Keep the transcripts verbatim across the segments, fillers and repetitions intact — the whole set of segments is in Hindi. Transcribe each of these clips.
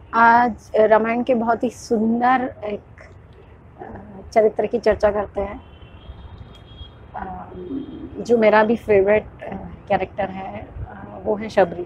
आज रामायण के बहुत ही सुंदर एक चरित्र की चर्चा करते हैं, जो मेरा भी फेवरेट कैरेक्टर है, वो है शबरी।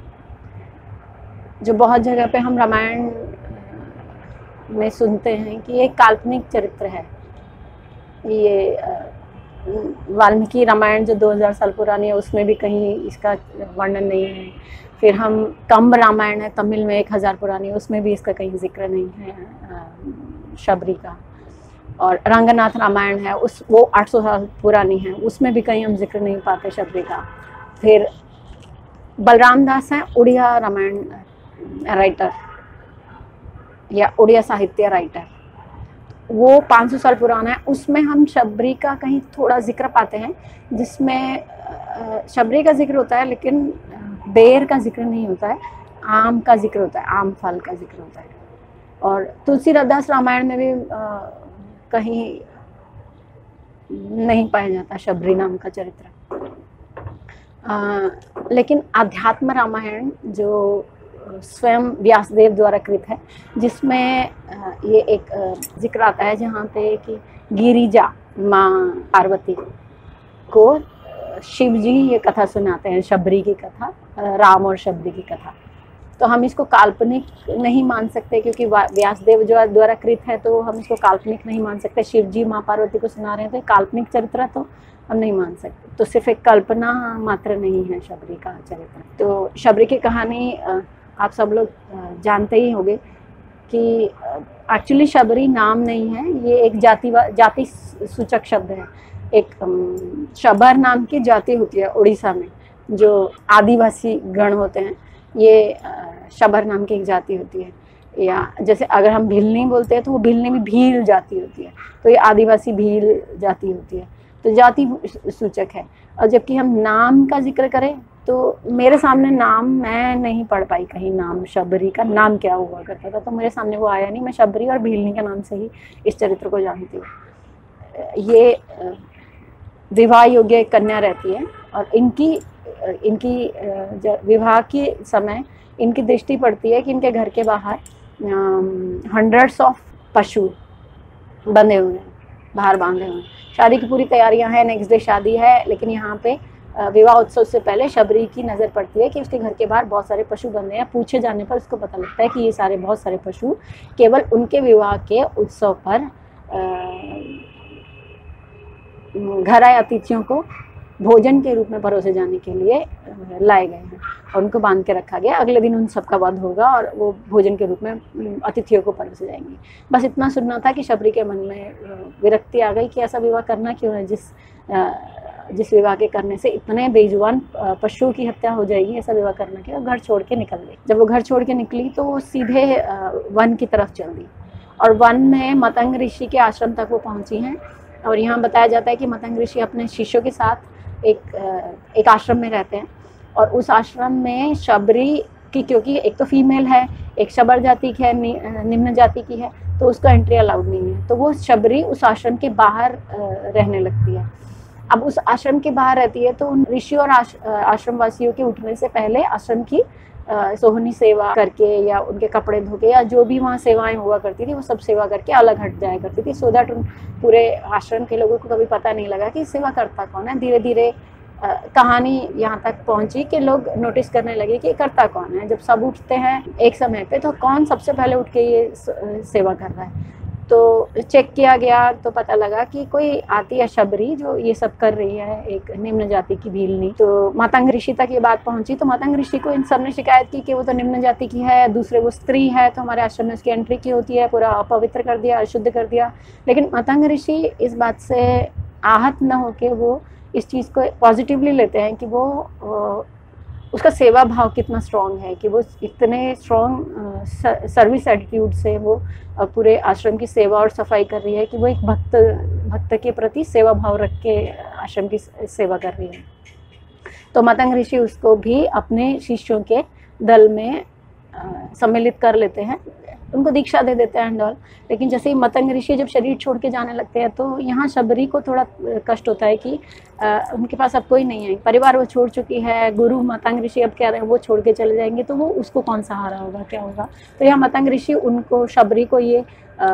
जो बहुत जगह पे हम रामायण में सुनते हैं कि ये काल्पनिक चरित्र है। ये वाल्मीकि रामायण जो दो हज़ार साल पुरानी है उसमें भी कहीं इसका वर्णन नहीं है। फिर हम कंब रामायण है तमिल में एक हज़ार पुरानी है, उसमें भी इसका कहीं जिक्र नहीं है शबरी का। और रंगनाथ रामायण है उस वो आठ सौ साल पुरानी है, उसमें भी कहीं हम जिक्र नहीं पाते शबरी का। फिर बलराम दास हैं उड़िया रामायण राइटर या उड़िया साहित्य राइटर, वो पाँच सौ साल पुराना है, उसमें हम शबरी का कहीं थोड़ा जिक्र पाते हैं, जिसमें शबरी का जिक्र होता है लेकिन बेर का जिक्र नहीं होता है, आम का जिक्र होता है, आम फल का जिक्र होता है। और तुलसी रविदास रामायण में भी आ, कहीं नहीं पाया जाता शबरी नाम का चरित्र। आ, लेकिन आध्यात्म रामायण जो स्वयं व्यासदेव द्वारा कृत है, जिसमें ये एक जिक्र आता है जहाँ पे कि गिरिजा माँ पार्वती को शिव जी ये कथा सुनाते हैं, शबरी की कथा, राम और शबरी की कथा। तो हम इसको काल्पनिक नहीं मान सकते क्योंकि व्यासदेव जो द्वारा कृत है, तो हम इसको काल्पनिक नहीं मान सकते। शिव जी माँ पार्वती को सुना रहे हैं तो काल्पनिक चरित्र तो हम नहीं मान सकते। तो सिर्फ एक कल्पना मात्र नहीं है शबरी का चरित्र। तो शबरी की कहानी आप सब लोग जानते ही होंगे कि एक्चुअली शबरी नाम नहीं है, ये एक जाति जाति सूचक शब्द है। एक शबर नाम की जाति होती है उड़ीसा में, जो आदिवासी गण होते हैं, ये शबर नाम की एक जाति होती है। या जैसे अगर हम भिलनी बोलते हैं तो वो भिलनी में भील जाति होती है, तो ये आदिवासी भील जाति होती है, तो जाति सूचक है। और जबकि हम नाम का जिक्र करें तो मेरे सामने नाम मैं नहीं पढ़ पाई कहीं, नाम शबरी का नाम क्या हुआ करता था, तो मेरे सामने वो आया नहीं। मैं शबरी और भीलनी के नाम से ही इस चरित्र को जानती हूँ। ये विवाह योग्य कन्या रहती है और इनकी इनकी विवाह के समय इनकी दृष्टि पड़ती है कि इनके घर के बाहर हंड्रेड्स ऑफ पशु बंधे हुए हैं, बाहर बांधे हुए हैं। शादी की पूरी तैयारियां हैं, नेक्स्ट डे शादी है, लेकिन यहाँ पे विवाह उत्सव से पहले शबरी की नज़र पड़ती है कि उसके घर के बाहर बहुत सारे पशु बंधे हैं। पूछे जाने पर उसको पता लगता है कि ये सारे बहुत सारे पशु केवल उनके विवाह के उत्सव पर घर आए अतिथियों को भोजन के रूप में परोसे जाने के लिए लाए गए हैं और उनको बांध के रखा गया। अगले दिन उन सबका वध होगा और वो भोजन के रूप में अतिथियों को परोसे जाएंगे। बस इतना सुनना था कि शबरी के मन में विरक्ति आ गई कि ऐसा विवाह करना क्यों है, जिस जिस विवाह के करने से इतने बेजुबान पशुओं की हत्या हो जाएगी, ऐसा विवाह करना क्यों। घर छोड़ के निकल गई। जब वो घर छोड़ के निकली तो वो सीधे वन की तरफ चल दी और वन में मतंग ऋषि के आश्रम तक वो पहुंची हैं। और यहाँ बताया जाता है कि मतंग ऋषि अपने शिष्यों के साथ एक एक आश्रम में रहते हैं और उस आश्रम में शबरी की, क्योंकि एक तो फीमेल है, एक शबर जाति की है, नि, निम्न जाति की है, तो उसका एंट्री अलाउड नहीं है। तो वो शबरी उस आश्रम के बाहर रहने लगती है। अब उस आश्रम के बाहर रहती है तो उन ऋषियों और आश, आश्रम वासियों के उठने से पहले आश्रम की सोहनी सेवा करके या उनके कपड़े धो के या जो भी वहाँ सेवाएं हुआ करती थी वो सब सेवा करके अलग हट जाया करती थी, सो दैट उन पूरे आश्रम के लोगों को कभी पता नहीं लगा कि सेवा करता कौन है। धीरे धीरे कहानी यहाँ तक पहुँची कि लोग नोटिस करने लगे कि करता कौन है। जब सब उठते हैं एक समय पे तो कौन सबसे पहले उठ के ये सेवा कर रहा है। तो चेक किया गया तो पता लगा कि कोई आती है शबरी जो ये सब कर रही है, एक निम्न जाति की भीलनी। तो मतंग ऋषि तक ये बात पहुंची तो मतंग ऋषि को इन सब ने शिकायत की कि वो तो निम्न जाति की है, दूसरे वो स्त्री है, तो हमारे आश्रम में उसकी एंट्री की होती है, पूरा अपवित्र कर दिया, अशुद्ध कर दिया। लेकिन मतंग ऋषि इस बात से आहत न होकर वो इस चीज़ को पॉजिटिवली लेते हैं कि वो उसका सेवा भाव कितना स्ट्रॉन्ग है, कि वो इतने स्ट्रॉन्ग सर्विस एटीट्यूड से वो पूरे आश्रम की सेवा और सफाई कर रही है कि वो एक भक्त भक्त के प्रति सेवा भाव रख के आश्रम की सेवा कर रही है। तो मतंग ऋषि उसको भी अपने शिष्यों के दल में सम्मिलित कर लेते हैं उनको दीक्षा दे देते हैं एंड ऑल। लेकिन जैसे ही मतंग ऋषि जब शरीर छोड़ के जाने लगते हैं तो यहाँ शबरी को थोड़ा कष्ट होता है कि आ, उनके पास अब कोई नहीं है, परिवार वो छोड़ चुकी है, गुरु मतंग ऋषि अब कह रहे हैं वो छोड़ के चले जाएंगे, तो वो उसको कौन सहारा होगा, क्या होगा। तो यहाँ मतंग ऋषि उनको, शबरी को ये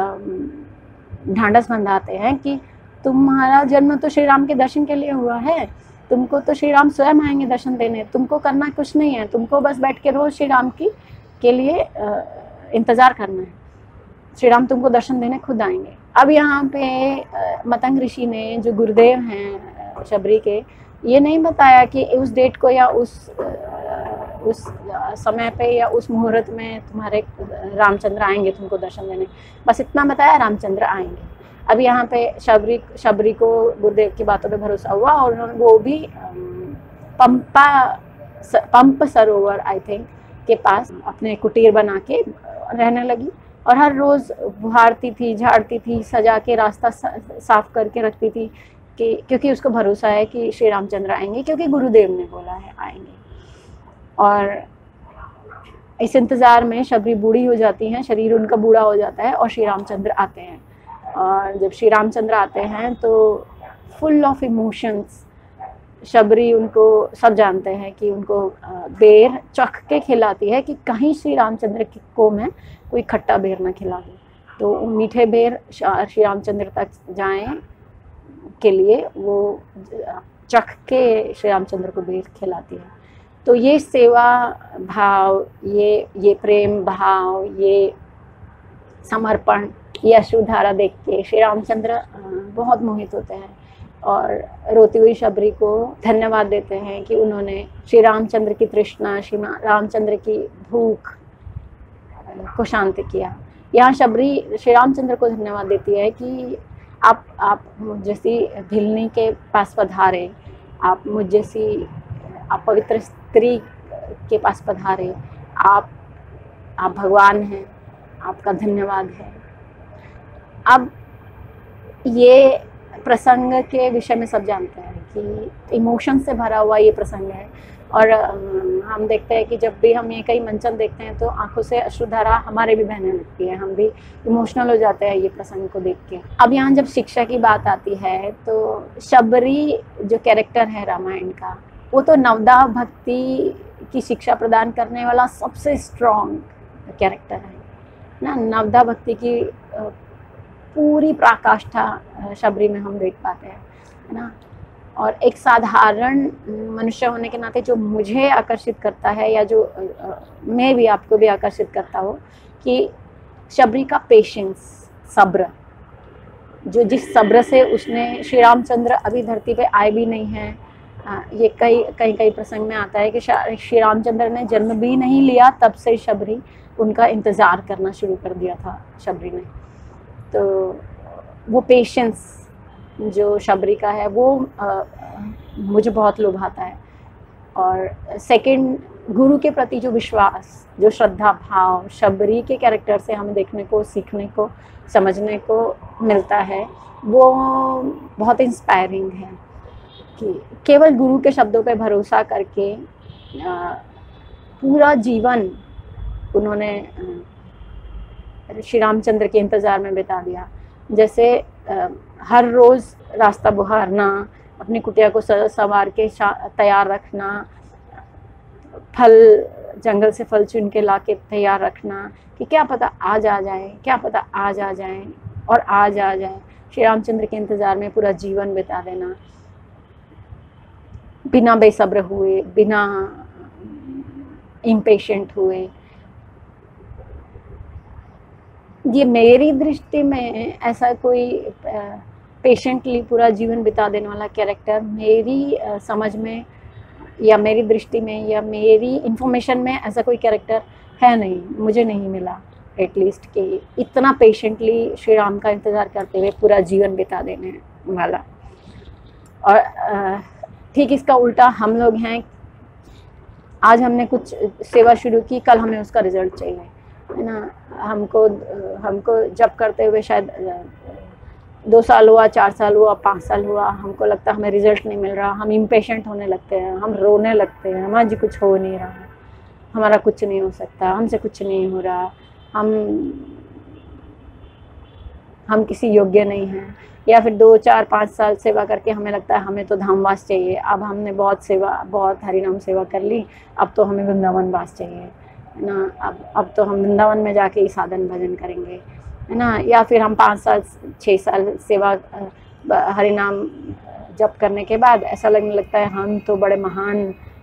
ढांढस बंधाते हैं कि तुम्हारा जन्म तो श्री राम के दर्शन के लिए हुआ है, तुमको तो श्री राम स्वयं आएंगे दर्शन देने, तुमको करना कुछ नहीं है, तुमको बस बैठ के रोज श्री राम की के लिए आ, इंतजार करना है, श्री राम तुमको दर्शन देने खुद आएंगे। अब यहाँ पे मतंग ऋषि ने, जो गुरुदेव हैं शबरी के, ये नहीं बताया कि उस डेट को या उस उस समय पे या उस मुहूर्त में तुम्हारे रामचंद्र आएंगे तुमको दर्शन देने, बस इतना बताया रामचंद्र आएंगे। अब यहाँ पे शबरी शबरी को गुरुदेव की बातों पे भरोसा हुआ और उन्होंने वो भी पंपा पंप सरोवर आई थिंक के पास अपने कुटीर बना के रहने लगी और हर रोज बुहारती थी, झाड़ती थी, सजा के रास्ता साफ करके रखती थी कि क्योंकि उसको भरोसा है कि श्री रामचंद्र आएंगे, क्योंकि गुरुदेव ने बोला है आएंगे। और इस इंतज़ार में शबरी बूढ़ी हो जाती हैं, शरीर उनका बूढ़ा हो जाता है और श्री रामचंद्र आते हैं। और जब श्री रामचंद्र आते हैं तो फुल ऑफ इमोशंस, शबरी उनको, सब जानते हैं कि उनको बेर चख के खिलाती है कि कहीं श्री रामचंद्र को मैं कोई खट्टा बेर ना खिला दूँ, तो मीठे बेर श्री रामचंद्र तक जाएं के लिए वो चख के श्री रामचंद्र को बेर खिलाती है। तो ये सेवा भाव, ये ये प्रेम भाव, ये समर्पण, ये अश्रुधारा देख के श्री रामचंद्र बहुत मोहित होते हैं और रोती हुई शबरी को धन्यवाद देते हैं कि उन्होंने श्री रामचंद्र की तृष्णा, श्री रामचंद्र की भूख को शांत किया। यहाँ शबरी श्री रामचंद्र को धन्यवाद देती है कि आप आप मुझ जैसी भिलनी के पास पधारे, आप मुझ जैसी आप पवित्र स्त्री के पास पधारे, आप आप भगवान हैं, आपका धन्यवाद है। अब ये प्रसंग के विषय में सब जानते हैं कि इमोशन से भरा हुआ ये प्रसंग है और हम देखते हैं कि जब भी हम ये कई मंचन देखते हैं तो आंखों से अश्रुधारा हमारे भी बहने लगती है, हम भी इमोशनल हो जाते हैं ये प्रसंग को देख के। अब यहाँ जब शिक्षा की बात आती है तो शबरी जो कैरेक्टर है रामायण का, वो तो नवदा भक्ति की शिक्षा प्रदान करने वाला सबसे स्ट्रॉन्ग कैरेक्टर है ना। नवदा भक्ति की पूरी पराकाष्ठा शबरी में हम देख पाते हैं, है ना। और एक साधारण मनुष्य होने के नाते जो मुझे आकर्षित करता है या जो मैं भी आपको भी आकर्षित करता हो कि शबरी का पेशेंस, सब्र, जो जिस सब्र से उसने, श्री रामचंद्र अभी धरती पे आए भी नहीं हैं, ये कई कई कई प्रसंग में आता है कि श्री रामचंद्र ने जन्म भी नहीं लिया तब से शबरी उनका इंतज़ार करना शुरू कर दिया था शबरी ने। तो वो पेशेंस जो शबरी का है वो आ, मुझे बहुत लुभाता है। और सेकंड, गुरु के प्रति जो विश्वास, जो श्रद्धा भाव शबरी के कैरेक्टर से हमें देखने को, सीखने को, समझने को मिलता है, वो बहुत इंस्पायरिंग है कि केवल गुरु के शब्दों पे भरोसा करके आ, पूरा जीवन उन्होंने श्री रामचंद्र के इंतज़ार में बिता दिया। जैसे आ, हर रोज़ रास्ता बुहारना, अपनी कुटिया को संवार के तैयार रखना, फल जंगल से फल चुन के ला के तैयार रखना कि क्या पता आज आ जाए, क्या पता आज आ जाए और आज आ जाए। श्री रामचंद्र के इंतज़ार में पूरा जीवन बिता देना, बिना बेसब्र हुए, बिना इम्पेशेंट हुए। ये मेरी दृष्टि में ऐसा कोई पेशेंटली पूरा जीवन बिता देने वाला कैरेक्टर मेरी समझ में या मेरी दृष्टि में या मेरी इंफॉर्मेशन में ऐसा कोई कैरेक्टर है नहीं, मुझे नहीं मिला एटलीस्ट कि इतना पेशेंटली श्री राम का इंतज़ार करते हुए पूरा जीवन बिता देने वाला। और ठीक इसका उल्टा हम लोग हैं, आज हमने कुछ सेवा शुरू की, कल हमें उसका रिजल्ट चाहिए, है ना। हमको हमको जब करते हुए शायद दो साल हुआ, चार साल हुआ, पाँच साल हुआ, हमको लगता है हमें रिजल्ट नहीं मिल रहा, हम इम्पेशेंट होने लगते हैं, हम रोने लगते हैं, हमारा जी कुछ हो नहीं रहा, हमारा कुछ नहीं हो सकता, हमसे कुछ नहीं हो रहा, हम हम किसी योग्य नहीं हैं, या फिर दो चार पाँच साल सेवा करके हमें लगता है हमें तो धामवास चाहिए, अब हमने बहुत सेवा बहुत हरिनाम सेवा कर ली, अब तो हमें वृंदावन वास चाहिए, है ना, अब अब तो हम वृंदावन में जाके ही साधन भजन करेंगे, है ना। या फिर हम पाँच साल छः साल सेवा हरिनाम जप करने के बाद ऐसा लगने लगता है हम तो बड़े महान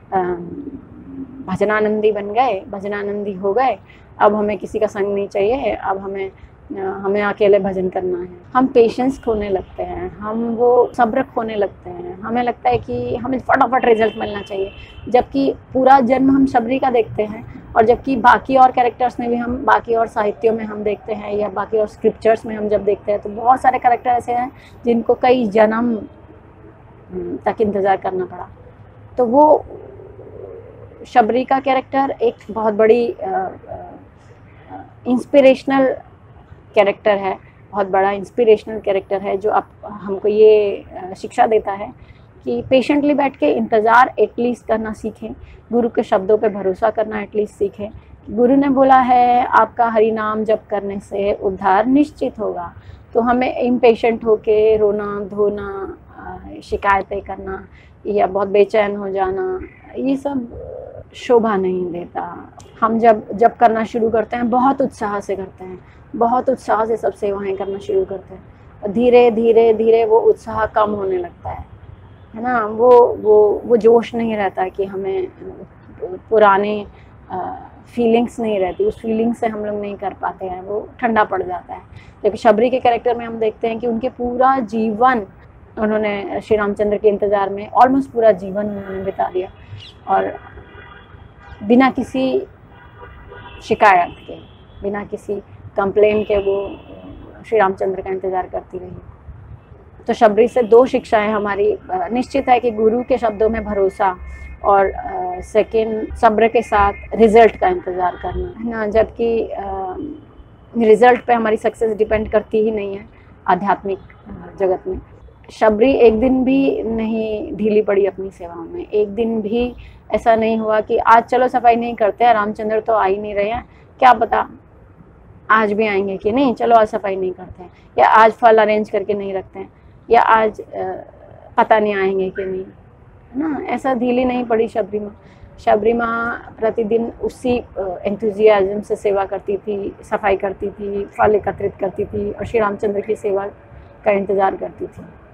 भजनानंदी बन गए, भजनानंदी हो गए, अब हमें किसी का संग नहीं चाहिए, अब हमें हमें अकेले भजन करना है। हम पेशेंस खोने लगते हैं, हम वो सब्र खोने लगते हैं, हमें लगता है कि हमें फटाफट रिजल्ट मिलना चाहिए, जबकि पूरा जन्म हम शबरी का देखते हैं, और जबकि बाकी और कैरेक्टर्स में भी हम बाकी और साहित्यों में हम देखते हैं या बाकी और स्क्रिप्चर्स में हम जब देखते हैं तो बहुत सारे कैरेक्टर ऐसे हैं जिनको कई जन्म तक इंतज़ार करना पड़ा। तो वो शबरी का कैरेक्टर एक बहुत बड़ी इंस्पिरेशनल कैरेक्टर है, बहुत बड़ा इंस्पिरेशनल कैरेक्टर है, जो आप हमको ये शिक्षा देता है कि पेशेंटली बैठ के इंतज़ार एटलीस्ट करना सीखें, गुरु के शब्दों पे भरोसा करना एटलीस्ट सीखें। गुरु ने बोला है आपका हरि नाम जप करने से उद्धार निश्चित होगा, तो हमें इम्पेशेंट होके रोना धोना, शिकायतें करना या बहुत बेचैन हो जाना, ये सब शोभा नहीं देता। हम जब जब करना शुरू करते हैं बहुत उत्साह से करते हैं, बहुत उत्साह से सब सेवाएं करना शुरू करते हैं, धीरे धीरे धीरे वो उत्साह कम होने लगता है, है ना। वो वो वो जोश नहीं रहता कि हमें पुराने फीलिंग्स नहीं रहती, उस फीलिंग से हम लोग नहीं कर पाते हैं, वो ठंडा पड़ जाता है। जबकि शबरी के कैरेक्टर में हम देखते हैं कि उनके पूरा जीवन उन्होंने श्री रामचंद्र के इंतज़ार में ऑलमोस्ट पूरा जीवन उन्होंने बिता दिया, और बिना किसी शिकायत के, बिना किसी कंप्लेन के वो श्री रामचंद्र का इंतज़ार करती रही। तो शबरी से दो शिक्षाएं हमारी निश्चित है कि गुरु के शब्दों में भरोसा, और सेकंड सब्र के साथ रिजल्ट का इंतज़ार करना, है ना। जबकि रिजल्ट पे हमारी सक्सेस डिपेंड करती ही नहीं है आध्यात्मिक जगत में। शबरी एक दिन भी नहीं ढीली पड़ी अपनी सेवाओं में, एक दिन भी ऐसा नहीं हुआ कि आज चलो सफाई नहीं करते हैं, रामचंद्र तो आ ही नहीं रहे हैं, क्या पता आज भी आएंगे कि नहीं, चलो आज सफाई नहीं करते हैं, या आज फल अरेंज करके नहीं रखते हैं, या आज पता नहीं आएंगे कि नहीं, है ना। ऐसा ढीली नहीं पड़ी शबरी माँ। शबरी माँ प्रतिदिन उसी एंथुजियाज्म से सेवा करती थी, सफाई करती थी, फल एकत्रित करती थी और श्री रामचंद्र की सेवा का इंतज़ार करती थी।